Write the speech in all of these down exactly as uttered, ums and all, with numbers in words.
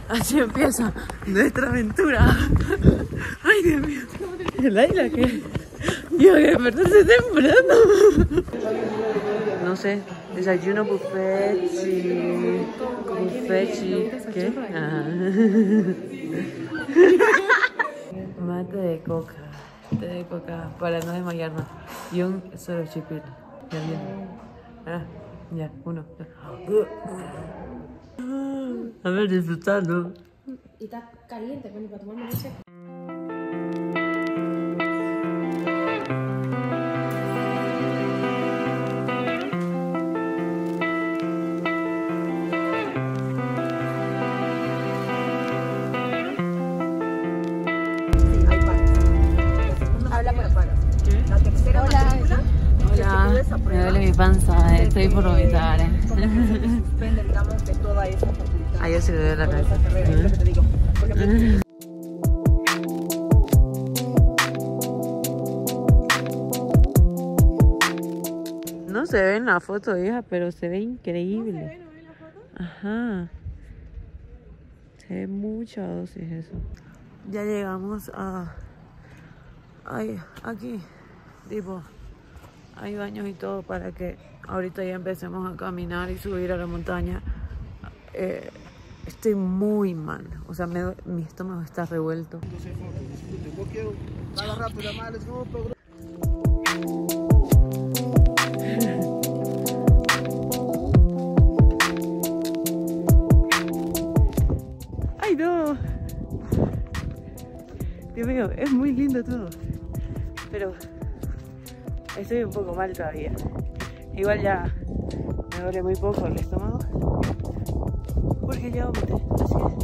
Así empieza nuestra aventura. Ay, Dios mío. Laila, ¿qué? Yo que despertarse temprano. No sé, desayuno buffet y... buffet y... ¿qué? Ah. Mate de coca. Té de coca para no desmayarnos. Y un solo chipito. Ya bien. Ah, ya, uno. A ver, disfrutando. Y está caliente, bueno, para tomarme leche. Me duele mi panza, eh. Estoy por vomitar. Eh. Ay, yo sí me duele la cabeza. ¿Eh? No se ve en la foto, hija, pero se ve increíble. ¿No se ve, no ve en la foto? Ajá. Se ve mucha dosis eso. Ya llegamos a... Ay, aquí, tipo... Hay baños y todo para que ahorita ya empecemos a caminar y subir a la montaña. Eh, estoy muy mal, o sea, me, mi estómago está revuelto. ¡Ay, no! Dios mío, es muy lindo todo, pero... estoy un poco mal todavía. Igual ya me duele muy poco el estómago. Porque ya vomité. Así que...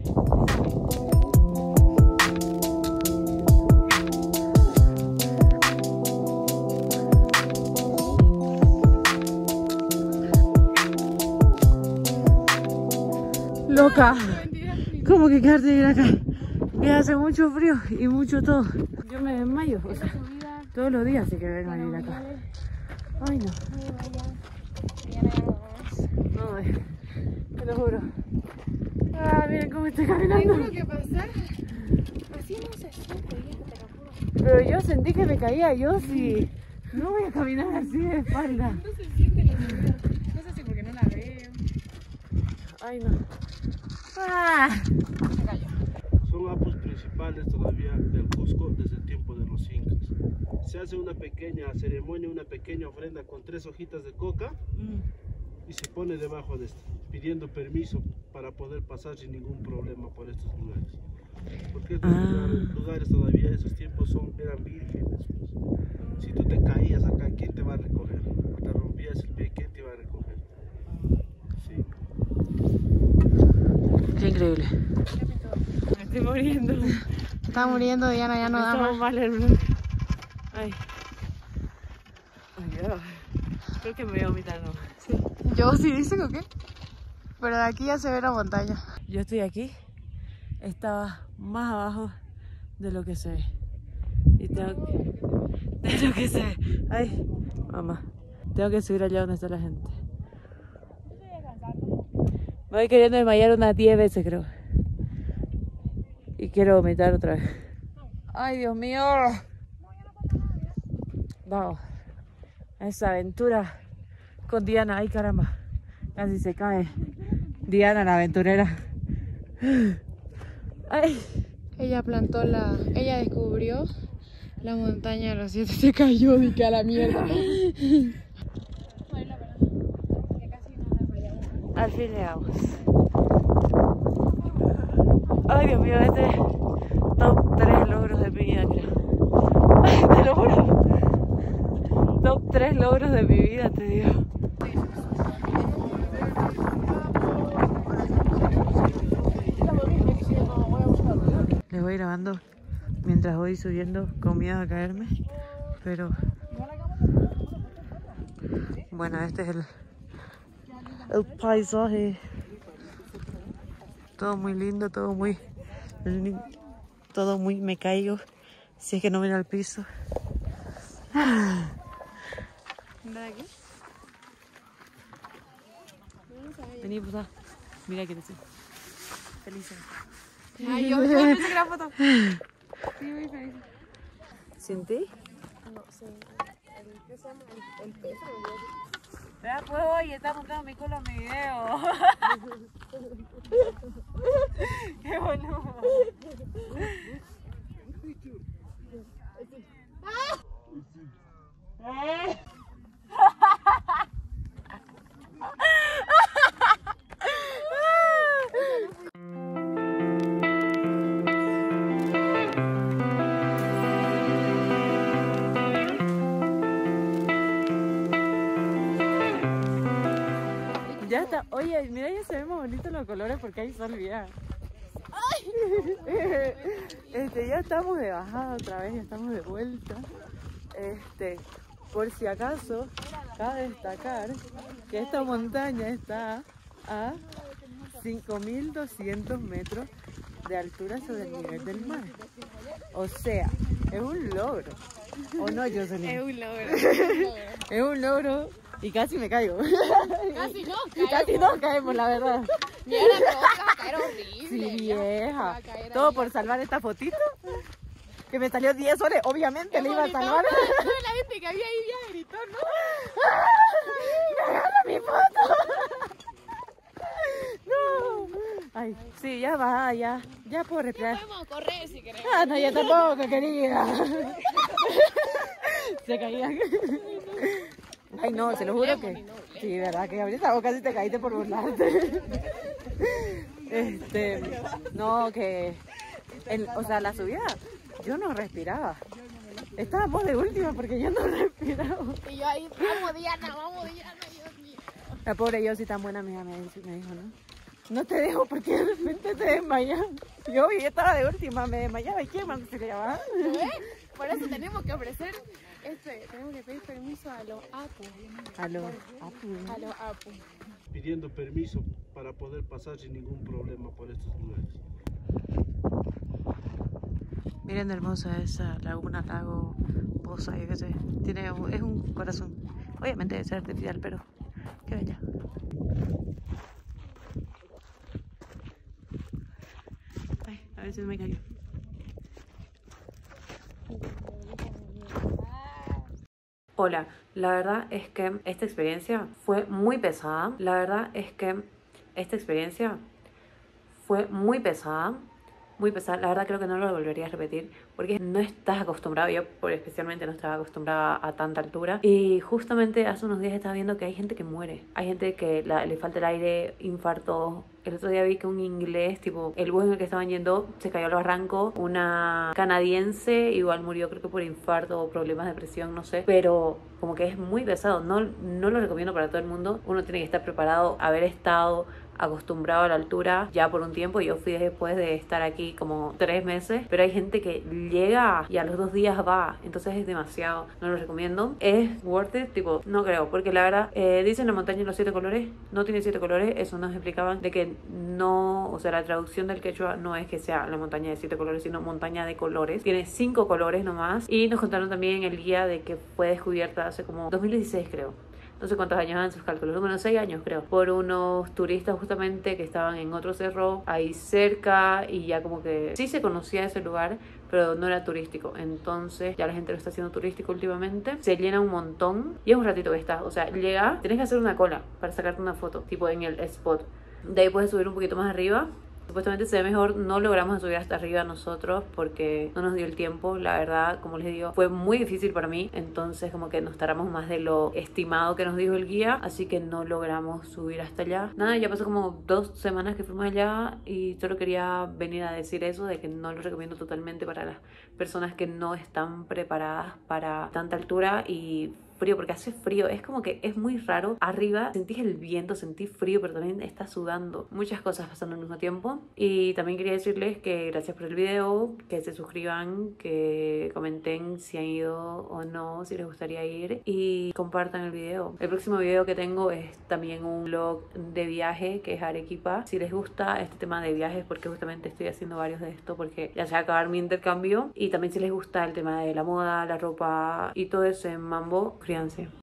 loca. ¿Cómo que quedarte ir acá? Que hace mucho frío y mucho todo. Yo me desmayo. O sea, todos los días sí que vengo a ir acá. Ay, no. No, eh, te lo juro. Ah, miren cómo estoy caminando. Tengo que pasar. Así no se siente, viejo, te lo juro. Pero yo sentí que me caía. Yo sí. No voy a caminar así de espalda. No se siente la subida. No sé si porque no la veo. Ay, no. Ah. Se cayó. Son apos principales todavía del Cusco desde el tiempo de los incas. Se hace una pequeña ceremonia, una pequeña ofrenda con tres hojitas de coca mm. y se pone debajo de esto, pidiendo permiso para poder pasar sin ningún problema por estos lugares. Porque estos ah. lugares, lugares todavía en esos tiempos son, eran vírgenes. Pues. Si tú te caías acá, ¿quién te va a recoger? Te rompías el pie, ¿quién te va a recoger? Sí. Qué increíble. Me estoy muriendo. Está muriendo, Diana, ya no da más. Mal el... Ay. Ay, Dios. Creo que me voy a vomitar, ¿no? Sí. Yo sí dice que qué. Pero de aquí ya se ve la montaña. Yo estoy aquí. Estaba más abajo de lo que se ve. Y tengo que... de lo que se ve. Ay, mamá. Tengo que subir allá donde está la gente. Me voy queriendo desmayar unas diez veces, creo. Y quiero vomitar otra vez. Ay, Dios mío. Vamos. Esa aventura con Diana. Ay, caramba. Casi se cae. Diana, la aventurera. Ay. Ella plantó la... Ella descubrió la montaña de los siete. Se cayó de que a la mierda. Al fin llegamos. Ay, Dios mío, este es top tres logros de mi vida, creo. Ay, te lo juro. Top tres logros de mi vida, te digo. Les voy grabando mientras voy subiendo con miedo a caerme, pero bueno, este es el, el paisaje. Todo muy lindo, todo muy todo muy me caigo si es que no miro al piso. ¿Anda de aquí? Vení, puta. Mira que te sé. Felices. Ay, yo, yo pensé que era foto. Sí, muy feliz. ¿Sin ti? No, sí. El, ¿qué se llama? El, el peso. Vea, pues hoy está montando mi culo en mi video. Qué boludo. Ya está. Oye, mira, ya se ven más bonitos los colores porque hay sol bien. Este, ya estamos de bajada otra vez, ya estamos de vuelta. Este, por si acaso, cabe destacar que esta montaña está a cinco mil doscientos metros de altura sobre el nivel del mar. O sea, es un logro. ¿O no, Jocelyn? Es un logro. Es un logro y casi me caigo. Casi no Y caemos. casi nos caemos, la verdad. Mira, no, vas a caer horrible. Sí, ya. vieja. Va a caer Todo ahí. por salvar esta fotito. Que me salió diez soles, obviamente Qué le iba a bonito. salvar. Toda la gente que había ahí ya gritó, ¿no? ¡Me agarra mi foto! ¡No! Ay, sí, ya va, ya. Ya puedo respirar. Podemos correr si queremos. Ah, no, ya tampoco, querida. Se caían. Ay, no, se lo juro que... Sí, verdad, que ahorita vos casi te caíste por burlarte. Este... No, que... en- o sea, la subida, yo no respiraba. Estábamos de última porque yo no respiraba. Y yo ahí, vamos Diana, vamos Diana, Dios mío. La pobre yo, sí tan buena amiga, me dijo, me dijo, ¿no? No te dejo porque de repente te desmayas. Yo y estaba de última, me desmayaba. ¿Y quién más se le llamaba? ¿Ves? Por eso tenemos que ofrecer, este, tenemos que pedir permiso a los APU. A los Apu. A los APU. Pidiendo permiso para poder pasar sin ningún problema por estos lugares. Miren hermosa esa laguna, lago, poza, yo qué sé. Tiene un- es un corazón. Obviamente debe ser artificial, pero qué bella. Ay, a ver si me cayó. Hola, la verdad es que esta experiencia fue muy pesada. La verdad es que esta experiencia fue muy pesada. Muy pesada, la verdad creo que no lo volvería a repetir porque no estás acostumbrado, yo por especialmente no estaba acostumbrada a tanta altura y justamente hace unos días estaba viendo que hay gente que muere, hay gente que la- le falta el aire, infarto. El otro día vi que un inglés, tipo el bus en el que estaban yendo se cayó al barranco, una canadiense igual murió creo que por infarto o problemas de presión, no sé, pero como que es muy pesado, no, no lo recomiendo para todo el mundo, uno tiene que estar preparado, haber estado acostumbrado a la altura ya por un tiempo. Yo fui después de estar aquí como tres meses, pero hay gente que llega y a los dos días va, entonces es demasiado, no lo recomiendo. Es worth it, tipo, no creo, porque la verdad eh, dicen la montaña de los siete colores, no tiene siete colores, eso nos explicaban de que no, o sea, la traducción del quechua no es que sea la montaña de siete colores, sino montaña de colores, tiene cinco colores nomás. Y nos contaron también el guía de que fue descubierta hace como dos mil dieciséis creo, no sé cuántos años dan sus cálculos, unos seis años creo, por unos turistas justamente que estaban en otro cerro ahí cerca y ya como que sí se conocía ese lugar, pero no era turístico, entonces ya la gente lo está haciendo turístico últimamente, se llena un montón y es un ratito que está, o sea, llega, tenés que hacer una cola para sacarte una foto, tipo en el spot, de ahí puedes subir un poquito más arriba. Supuestamente se ve mejor, no logramos subir hasta arriba nosotros porque no nos dio el tiempo, la verdad, como les digo, fue muy difícil para mí, entonces como que nos tardamos más de lo estimado que nos dijo el guía, así que no logramos subir hasta allá. Nada, ya pasó como dos semanas que fuimos allá y solo quería venir a decir eso, de que no lo recomiendo totalmente para las personas que no están preparadas para tanta altura y frío, porque hace frío, es como que es muy raro. Arriba sentís el viento, sentís frío, pero también estás sudando. Muchas cosas pasando al mismo tiempo. Y también quería decirles que gracias por el video, que se suscriban, que comenten si han ido o no, si les gustaría ir y compartan el video. El próximo video que tengo es también un vlog de viaje, que es Arequipa. Si les gusta este tema de viajes, porque justamente estoy haciendo varios de esto, porque ya se va a acabar mi intercambio. Y también si les gusta el tema de la moda, la ropa y todo ese mambo, suscríbanse.